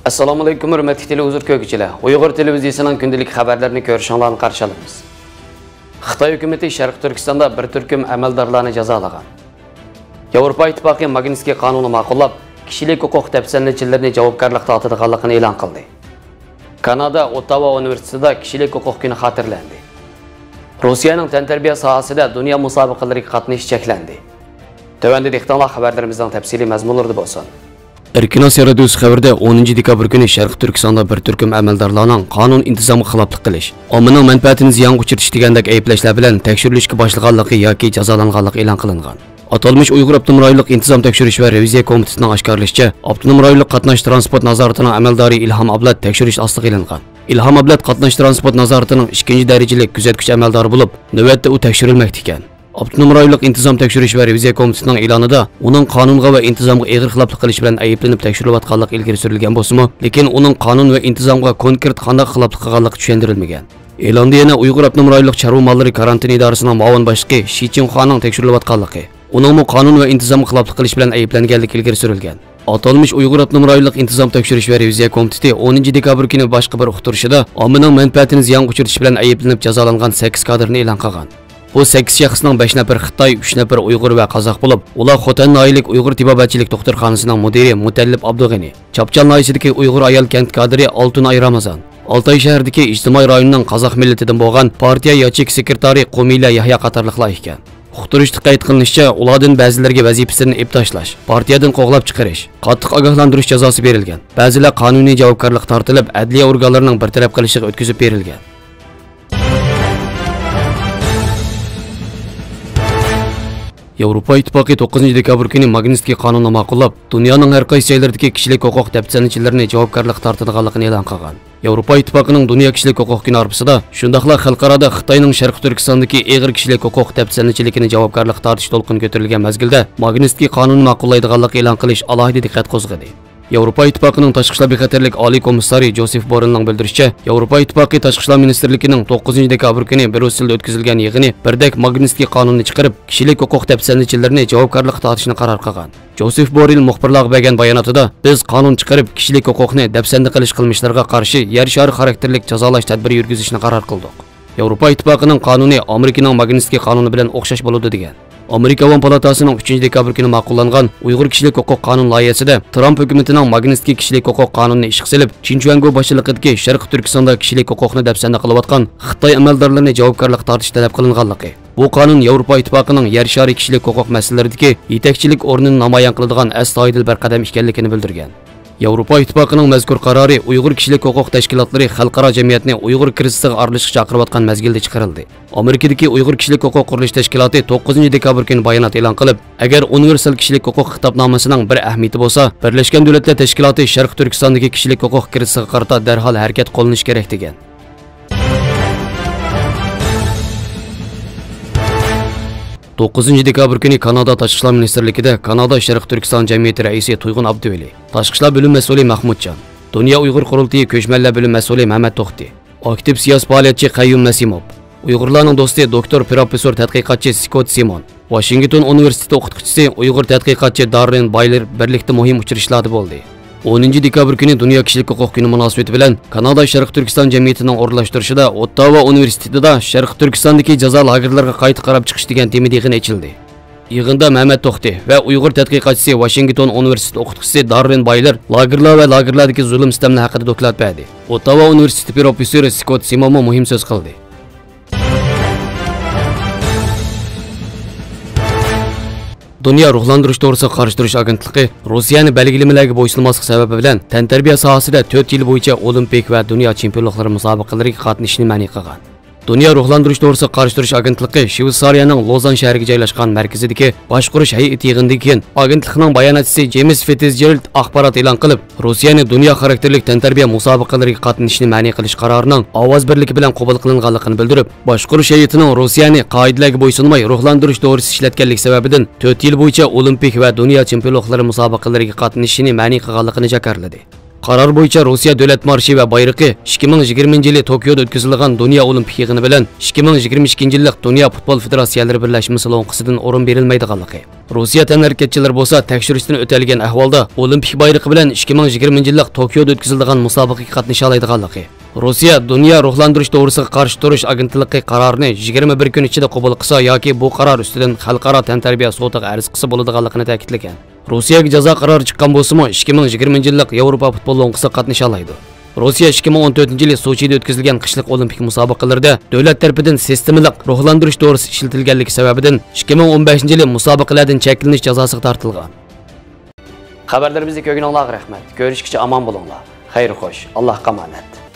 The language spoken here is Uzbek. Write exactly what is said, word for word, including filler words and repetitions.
Assalomu alaykum, hurmatli televizor ko'ruvchilar. Uyg'ur televiziyasining kundalik xabarlarini ko'rishinglarni qarshi olamiz. Xitoy hukumati Sharq Turkistonda bir turkum amaldorlarni jazolagan. Yevropa Ittifoqi Magnitskiy qonuni ma'qullab, kishilik huquq tafsilotchilarini javobgarlikka tortadiganligini e'lon qildi. Kanada Ottawa universitetida kishilik huquq kuni xotirlandi. Rossiyaning tantarbiya sohasida dunyo musobaqalariga qatnashish cheklandi. Tövəndə dehqonlar xabarlarimizdan təfsili məzmunlarida bo'lsin. Erkin Asiya radiosi xabarida o'ninchi dekabr kuni Sharq Turkistonda bir turkum amaldorlarning qonun intizomiga xiloflik qilish, ommaning manfaatini ziyonga uchirtish degandek ayblashlar bilan tekshirilishga boshlanganligi yoki jazolanganligi e'lon qilingan. Atalmış Uyghur Abdunum Rayonluq İntizam Tekşürüş ve Reviziya Komitesining oshkorlashicha, Abdunum Rayonluq Qatnash transport nazoratining amaldori Ilhom Ablat tekshirish ostiga ilingan. Ilhom Ablat Qatnash transport nazoratining ikkinchi darajali kuzatuvchi amaldori bo'lib, navbatda u tekshirilmoqda ekan. Abdunum Rayonluq İntizam Tekşürüş ve Reviziya Komitesining e'lonida uning qonunga va intizomga eg'ir xiloflik qilish bilan ayblanib tekshirilayotganligi ilgari surilgan bo'lsa-mu, lekin uning qonun va intizomga konkret qanday xiloflik qilganligi tushuntirilmagan. E'londa yana Uyghur Abdunum Rayonluq chorva mollari karantin idorasining muavin boshlig'i Shi Chinxuaning tekshirilayotganligi, uning qonun va intizomga xiloflik qilish bilan ayblanganligi ilgari surilgan. Atalmış Uyghur Abdunum Rayonluq İntizam Tekşürüş ve Reviziya Komiteti o'ninchi dekabr kuni boshqa bir uqtirishida ommaning manfaatini ziyonga uchirtish bilan ayblanib jazolangan sakkiz kadrni e'lon qilgan. Bu sakkiz shaxsning besh nafar Xitoy, uch nafar Uyg'ur va Qozoq bo'lib, ular Xotan noyilik Uyg'ur tibobatchilik doktorxonasining mudiri Mutallib Abdug'ani, Chapchal noyisidagi Uyg'ur ayol kent kadri Oltunay Ramazon, Oltay shahridagi ijtimoiy rayonning Qozoq millatidan bo'lgan partiya yochik sekretari Qumila Yahya qatorliqlar ekan. Uqtirishda qayd qilinishicha, ulardan ba'zilariga vazifasini ib tashlash, partiyadan qo'g'lab chiqarish, qattiq ogohlantirish jazosi berilgan. Ba'zilar qonuniy javobgarlik tortilib, adliya organlarining bartaraf qilishiga o'tkazib berilgan. Yevropa Ittifoqi to'qqizinchi dekabr kuni Magnitskiy qonunini ma'qullab, dunyoning har qaysi joylaridagi kishilik huquq tafsilotchilarini javobgarlikka tortadiganligini e'lon qilgan. Yevropa Ittifoqining dunyo kishilik huquq kuni arafasida shundaqla xalqarada Xitoyning Sharq Turkistondagi eg'ir kishilik huquq tafsilotchiligini javobgarlikka tortish to'lqini ko'tarilgan mazgilda Magnitskiy qonunini ma'qullaydiganligini e'lon qilish alohida diqqat qo'zg'adi. Yevropa Ittifoqining tashqi ishlar bexatarlik oliy komissari Josef Borrellning bildirishicha, Yevropa Ittifoqi tashqi ishlar ministrligining to'qqizinchi dekabr kuni Brusselda o'tkazilgan yig'ini birdek Magnitskiy qonunini chiqarib, kishilik huquq tafsilotchilarini javobgarlikka tortishni qaror qilgan. Josef Borrell muxbirlarga bergan bayonotida, biz qonun chiqarib, kishilik huquqni dafsanda qilish qilmishlariga qarshi yer shari xarakterlik jazolash tadbiri yurgizishni qaror qildik. Yevropa Ittifoqining qonuni Amerikaning Magnitskiy qonuni bilan o'xshash bo'ladi degan. Amerika Avam palatasining uchinchi dekabr kuni ma'qullangan Uyg'ur kishilik huquq qonun loyihasida Trump hukumatining Magnitskiy kishilik huquq qonunini ishga solib, Chinchuango boshchiligidagi Sharq Turkistonda kishilik huquqni dafsanda qilayotgan Xitoy amaldorlarini javobgarlikka tortish talab qilinganligi. Bu qonun Yevropa Ittifoqining yer shari kishilik huquq masalalaridagi yetakchilik o'rnini namoyon qiladigan astoydil bir qadam ekanligini bildirgan. Yevropa Ittifoqining mazkur qarori Uyg'ur kishilik huquq tashkilotlari xalqaro jamiyatni Uyg'ur krizisiga aralashishga chaqirayotgan mazgilda chiqarildi. Amerikadagi Uyg'ur kishilik huquq qurilish tashkiloti to'qqizinchi dekabr kuni bayonot e'lon qilib, agar universal kishilik huquq xitobnomasining bir ahamiyati bo'lsa, Birlashgan Davlatlar Tashkiloti Sharq Turkistondagi kishilik huquq krizisiga qarata darhol harakat qilinishi kerak degan. to'qqizinchi dekabr kuni Kanada Tashqi ishlar ministrligida Kanada Sharq Turkiston jamiyati raisi Tuyg'un Abduveli, Tashqi ishlar bo'lim mas'uli Mahmudjon, Dunyo Uyg'ur qurultiyi ko'chmanlar bo'lim mas'uli Mehmet To'xti, aktiv siyosiy faoliyatchi Qayyum Nasimov, Uyg'urlarning do'sti doktor professor tadqiqotchi Scott Simon, Washington universiteti o'qituvchisi Uyg'ur tadqiqotchi Darren Bayler birlikda muhim uchrashuvlarda bo'ldi. o'ninchi dekabr kuni Dunyo kishilik huquq kuni munosabati bilan Kanada Sharq Turkiston jamiyatining o'rlashtirishida Ottawa universitetida Sharq Turkistondagi jazo lagerlariga qayta qarab chiqish degan tema yig'ini ochildi. Yig'inda Mehmet To'xti va Uyg'ur tadqiqotchisi Washington universiteti o'qituvchisi Darren Bayler lagerlar va lagerlardagi zulm sistemlari haqida doklad berdi. Ottawa universiteti professori Scott Simon muhim so'z qildi. Dunyo ruhlantirish to'g'risida qarshi turish agentligi Rossiyani belgilamalarga bo'ysunmaslik sababi bilan tantarbiya sohasida to'rt yil bo'yicha Olimpik va dunyo chempionliklari musobaqalariga qatnashishni ma'ni qilgan. Dunyo ruhlantirish to'g'risida qarshi turish agentligi Shveysariyaning Lozan shahriga joylashgan markazidagi boshqarish hay'ati yig'inidan keyin agentlikning bayonotchisi James Fitzgerald axborot e'lon qilib, Rossiyani dunyo xarakterlik tantarbiya musobaqalariga qatnashishni ma'ni qilish qarorining ovoz birligi bilan qabul qilinganligini bildirib, boshqarish hay'atining Rossiyani qoidalarga bo'ysunmay ruhlantirish to'g'risida ishlatganligi sababidan to'rt yil bo'yicha Olimpik va dunyo chempionliklari musobaqalariga qatnashishini ma'ni qilganligini jakarladi. Qaror bo'yicha Rossiya davlat marshi va bayrog'i ikki ming yigirmanchi yili Tokioda o'tkazilgan Dunyo Olimpik yig'ini bilan ikki ming yigirma ikkinchi yillik Dunyo futbol federatsiyalari birlashmasi loyihasidan o'rin berilmaydiganligi, Rossiya tanharakatchilari bo'lsa tekshirishdan o'talgan ahvolda Olimpik bayrog'i bilan ikki ming yigirmanchi yillik Tokioda o'tkaziladigan musobaqaga qatnasha oladiganligi. Rossiya Dunyo ruhlantirish to'g'risida qarshi turish agentligi qarorini yigirma bir kun ichida qabul qilsa yoki bu qaror ustidan xalqaro tantarbiya sotiga arz qilsa bo'ladiganligini ta'kidlagan. Rossiyaga jazo qarori chiqqan bo'lsa-mu ikki ming yigirmanchi yillik Yevropa futbol o'yinida qatnasha oladi. Rossiya ikki ming o'n to'rtinchi yili Sochida o'tkazilgan qishliq olimpik musobaqalarida davlat tomonidan sistemalik ruhlantirish to'g'risi ishlatilganligi sababidan ikki ming o'n beshinchi yili musobaqalardan cheklanish jazosiga tortilgan. Xabarlarimizni ko'rganingizga rahmat. Ko'rishguncha omon bo'linglar. Xayr xo'sh. Allohga omonat.